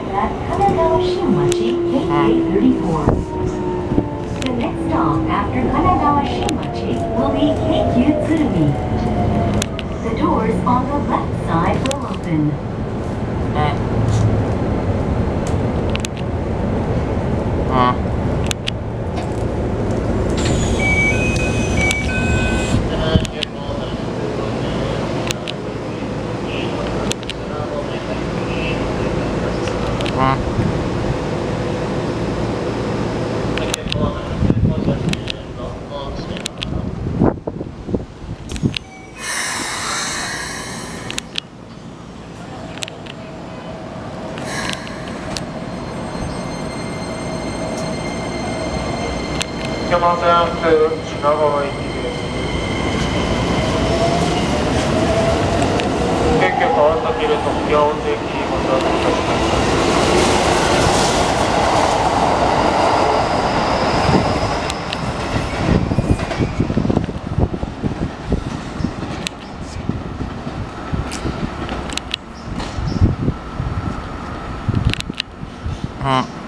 arrived at Kanagawa Shinmachi, KK34. The next stop after Kanagawa Shinmachi will be Keikyu Tsurumi. The doors on the left side will open. 山線品川行きです。京急川崎で特急青津駅ご乗車いたします。 うん。